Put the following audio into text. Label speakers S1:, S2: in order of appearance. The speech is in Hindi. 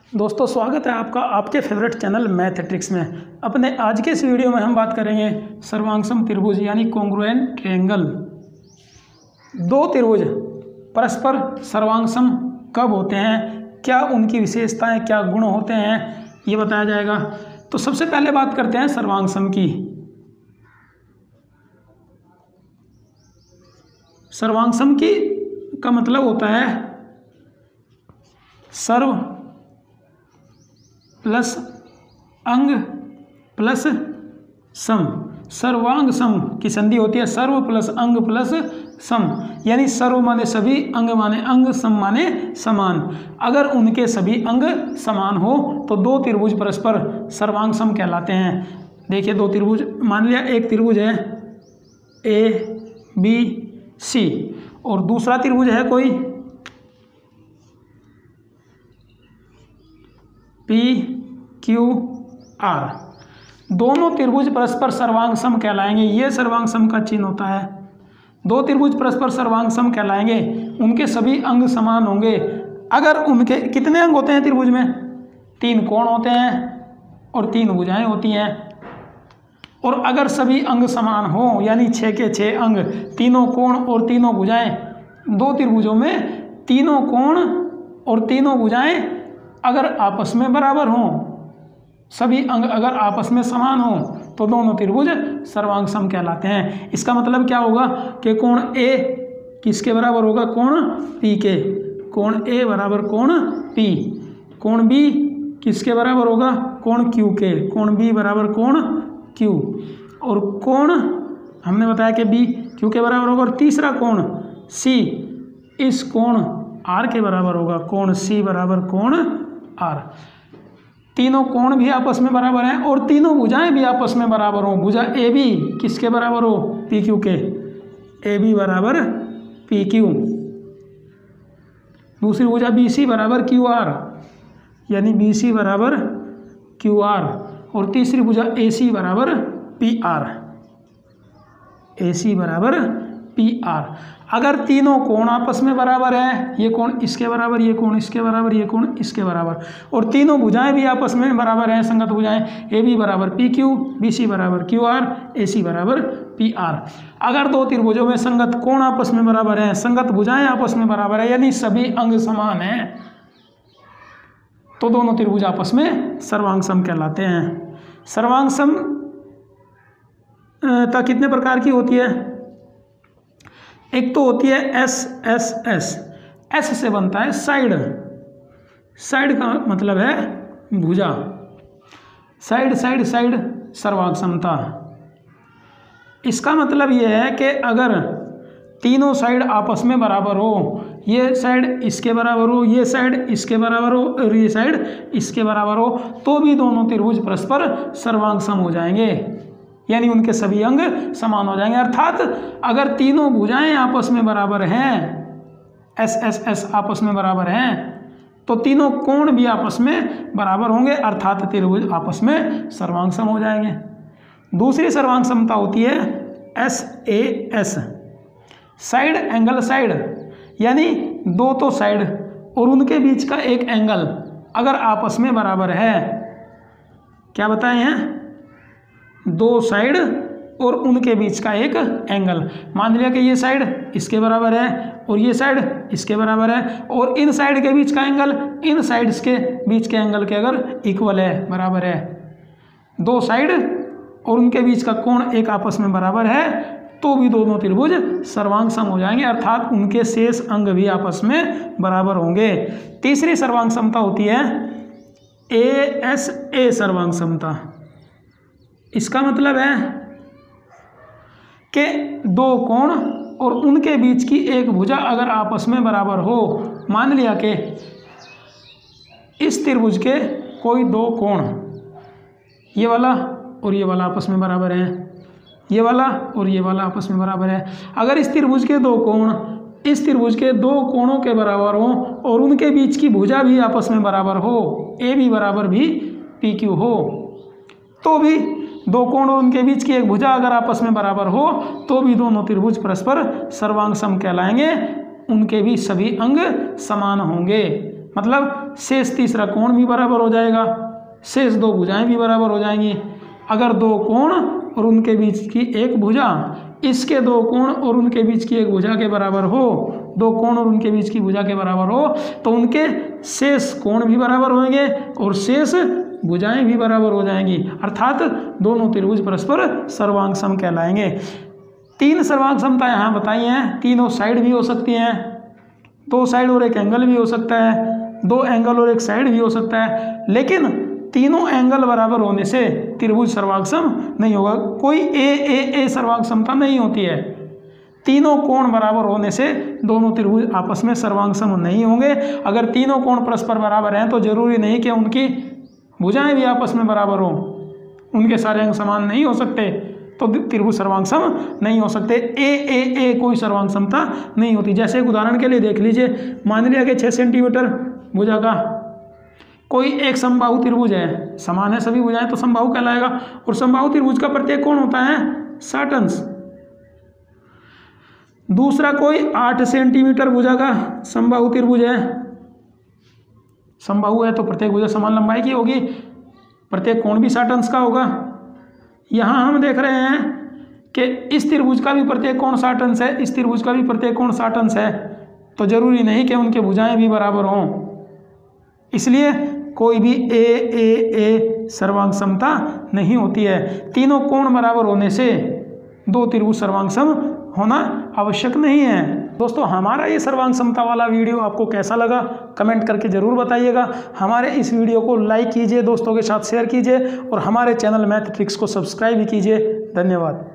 S1: दोस्तों स्वागत है आपका आपके फेवरेट चैनल मैथमेटिक्स में। अपने आज के इस वीडियो में हम बात करेंगे सर्वांगसम त्रिभुज यानी कॉन्ग्रुएंट ट्रायंगल। दो त्रिभुज परस्पर सर्वांगसम कब होते हैं, क्या उनकी विशेषताएं, क्या गुण होते हैं, ये बताया जाएगा। तो सबसे पहले बात करते हैं सर्वांगसम की। सर्वांगसम की का मतलब होता है सर्व प्लस अंग प्लस सम। सर्वांग सम की संधि होती है सर्व प्लस अंग प्लस सम, यानी सर्व माने सभी, अंग माने अंग, सम माने समान। अगर उनके सभी अंग समान हो तो दो त्रिभुज परस्पर सर्वांग सम कहलाते हैं। देखिए दो त्रिभुज मान लिया, एक त्रिभुज है ABC और दूसरा त्रिभुज है कोई PQR। दोनों त्रिभुज परस्पर सर्वांग सम कहलाएंगे। ये सर्वांग सम का चिन्ह होता है। दो त्रिभुज परस्पर सर्वांग सम कहलाएंगे, उनके सभी अंग समान होंगे। अगर उनके कितने अंग होते हैं त्रिभुज में? 3 कोण होते हैं और 3 भुजाएं होती हैं। और अगर सभी अंग समान हो यानी 6 के 6 अंग, तीनों कोण और तीनों भुजाएं, दो त्रिभुजों में तीनों कोण और तीनों भुजाएं अगर आपस में बराबर हों, सभी अंग अगर आपस में समान हों, तो दोनों त्रिभुज सर्वांग सम कहलाते हैं। इसका मतलब क्या होगा कि कोण A किसके बराबर होगा? कोण P के। कोण A बराबर कोण P। कोण B किसके बराबर होगा? कोण Q के। कोण B बराबर कोण Q। और कोण हमने बताया कि B Q के बराबर होगा। और तीसरा कोण C इस कोण R के बराबर होगा। कोण C बराबर कोण R। तीनों कोण भी आपस में बराबर हैं और तीनों भुजाएं भी आपस में बराबर हों। भुजा AB किसके बराबर हो? PQ के। AB बराबर PQ। दूसरी भुजा BC बराबर QR, यानी BC बराबर QR। और तीसरी भुजा AC बराबर PR। AC बराबर PR। अगर तीनों कोण आपस में बराबर हैं, ये कोण इसके बराबर, ये कोण इसके बराबर, ये कोण इसके बराबर, और तीनों भुजाएं भी आपस में बराबर हैं, संगत भुजाएं, AB बराबर PQ, BC बराबर QR, AC बराबर PR। अगर दो त्रिभुजों में संगत कोण आपस में बराबर हैं, संगत भुजाएं आपस में बराबर है, यानी सभी अंग समान हैं, तो दोनों त्रिभुज आपस में सर्वांग सम कहलाते हैं। सर्वांग समता कितने प्रकार की होती है? एक तो होती है SSS। S से बनता है साइड। साइड का मतलब है भुजा। साइड साइड साइड सर्वांग समता। इसका मतलब यह है कि अगर तीनों साइड आपस में बराबर हो, ये साइड इसके बराबर हो, ये साइड इसके बराबर हो और ये साइड इसके बराबर हो, तो भी दोनों त्रिभुज परस्पर सर्वांग सम हो जाएंगे, यानी उनके सभी अंग समान हो जाएंगे। अर्थात अगर तीनों भुजाएं आपस में बराबर हैं, SSS आपस में बराबर हैं, तो तीनों कोण भी आपस में बराबर होंगे, अर्थात त्रिभुज आपस में सर्वांग सम हो जाएंगे। दूसरी सर्वांग समता होती है SAS, साइड एंगल साइड, यानी दो तो साइड और उनके बीच का एक एंगल अगर आपस में बराबर है। क्या बताए हैं? दो साइड और उनके बीच का एक एंगल। मान लिया कि ये साइड इसके बराबर है और ये साइड इसके बराबर है, और इन साइड के बीच का एंगल इन साइड्स के बीच के एंगल के अगर इक्वल है, बराबर है, दो साइड और उनके बीच का कोण एक आपस में बराबर है, तो भी दोनों त्रिभुज सर्वांग सम हो जाएंगे, अर्थात उनके शेष अंग भी आपस में बराबर होंगे। तीसरी सर्वांग समता होती है ASA सर्वांग समता। इसका मतलब है कि दो कोण और उनके बीच की एक भुजा अगर आपस में बराबर हो, मान लिया कि इस त्रिभुज के कोई दो कोण, ये वाला और ये वाला आपस में बराबर है, ये वाला और ये वाला आपस में बराबर है। अगर इस त्रिभुज के दो कोण इस त्रिभुज के दो कोणों के बराबर हो और उनके बीच की भुजा भी आपस में बराबर हो, AB बराबर भी PQ हो, तो भी दो कोण और उनके बीच की एक भुजा अगर आपस में बराबर हो, तो भी दोनों त्रिभुज परस्पर सर्वांग सम कहलाएंगे, उनके भी सभी अंग समान होंगे। मतलब शेष तीसरा कोण भी बराबर हो जाएगा, शेष दो भुजाएं भी बराबर हो जाएंगी। अगर दो कोण और उनके बीच की एक भुजा इसके दो कोण और उनके बीच की एक भुजा के बराबर हो, दो कोण और उनके बीच की भुजा के बराबर हो, तो उनके शेष कोण भी बराबर होंगे और शेष भुजाएं भी बराबर हो जाएंगी, अर्थात दोनों त्रिभुज परस्पर सर्वांग सम कहलाएंगे। तीन सर्वांग समता यहाँ बताई हैं, तीनों साइड भी हो सकती हैं, दो साइड और एक एंगल भी हो सकता है, दो एंगल और एक साइड भी हो सकता है, लेकिन तीनों एंगल बराबर होने से त्रिभुज सर्वांग सम नहीं होगा। कोई ए सर्वांग समता नहीं होती है। तीनों कोण बराबर होने से दोनों त्रिभुज आपस में सर्वांग सम नहीं होंगे। अगर तीनों कोण परस्पर बराबर हैं तो जरूरी नहीं कि उनकी भुजाएं भी आपस में बराबर हों, उनके सारे अंग समान नहीं हो सकते, तो त्रिभुज सर्वांग सम नहीं हो सकते। ए कोई सर्वांग समता नहीं होती। जैसे एक उदाहरण के लिए देख लीजिए, मान लिया कि 6 सेंटीमीटर भुजा का कोई एक समबाहु त्रिभुज है, समान है सभी भुजाएं तो समबाहु कहलाएगा, और समबाहु त्रिभुज का प्रत्येक कोण होता है 60 अंश। दूसरा कोई 8 सेंटीमीटर भुजा का समबाहु त्रिभुज है, समबाहु है तो प्रत्येक भुजा समान लंबाई की होगी, प्रत्येक कोण भी 60 अंश का होगा। यहाँ हम देख रहे हैं कि इस त्रिभुज का भी प्रत्येक कोण 60 अंश है, इस त्रिभुज का भी प्रत्येक कोण 60 अंश है, तो जरूरी नहीं कि उनके भुजाएं भी बराबर हों, इसलिए कोई भी ए सर्वांग समता नहीं होती है। तीनों कोण बराबर होने से दो त्रिभुज सर्वांग सम होना आवश्यक नहीं है। दोस्तों, हमारा ये सर्वांग समता वाला वीडियो आपको कैसा लगा कमेंट करके ज़रूर बताइएगा। हमारे इस वीडियो को लाइक कीजिए, दोस्तों के साथ शेयर कीजिए और हमारे चैनल मैथ ट्रिक्स को सब्सक्राइब भी कीजिए। धन्यवाद।